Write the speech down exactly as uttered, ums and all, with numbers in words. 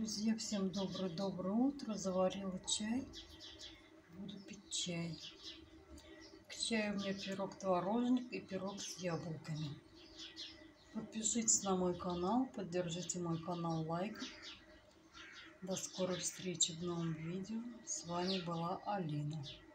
Друзья, всем доброе-доброе утро. Заварила чай. Буду пить чай. К чаю у меня пирог-творожник и пирог с яблоками. Подпишитесь на мой канал, поддержите мой канал лайком. До скорой встречи в новом видео. С вами была Алина.